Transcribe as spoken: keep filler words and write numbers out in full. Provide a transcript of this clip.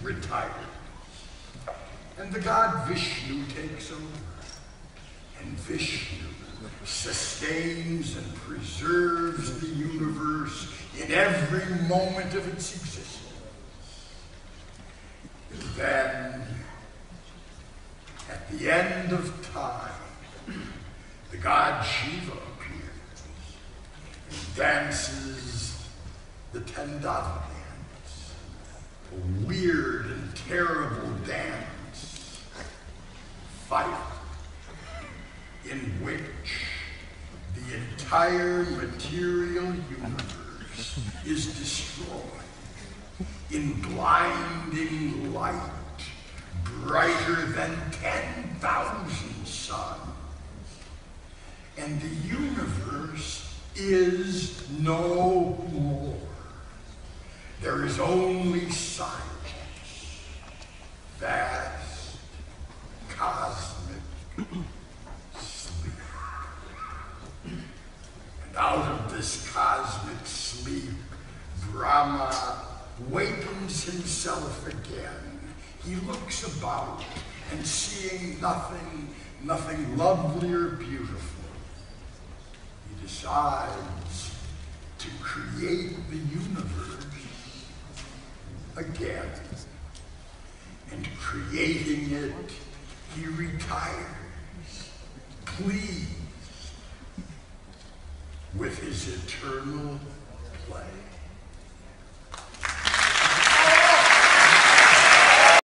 retired. And the god Vishnu takes over. And Vishnu sustains and preserves the universe in every moment of its existence. And then, at the end of time, the god Shiva appears and dances the Tandava dance, a weird and terrible dance, fight, in which the entire material universe is destroyed in blinding light, brighter than ten thousand suns. And the universe is no more. There is only silence, vast, cosmic sleep. And out of this cosmic sleep, Brahma wakens himself again. He looks about, and seeing nothing, nothing lovely or beautiful, he decides to create the universe again. And creating it, he retires, pleased with his eternal play.